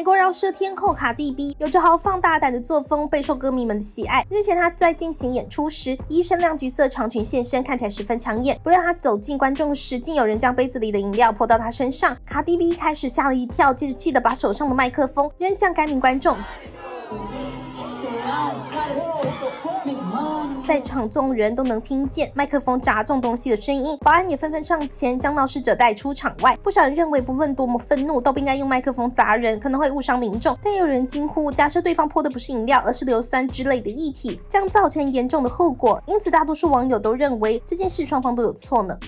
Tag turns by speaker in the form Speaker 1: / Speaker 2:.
Speaker 1: 美国饶舌天后卡蒂 B 有着豪放大胆的作风，备受歌迷们的喜爱。日前她在进行演出时，一身亮橘色长裙现身，看起来十分抢眼。不料她走进观众时，竟有人将杯子里的饮料泼到她身上。卡蒂 B 开始吓了一跳，接着气得把手上的麦克风扔向该名观众。在场众人都能听见麦克风砸中东西的声音，保安也纷纷上前将闹事者带出场外。不少人认为，不论多么愤怒，都不应该用麦克风砸人，可能会误伤民众。但也有人惊呼，假设对方泼的不是饮料，而是硫酸之类的液体，将造成严重的后果。因此，大多数网友都认为这件事双方都有错呢。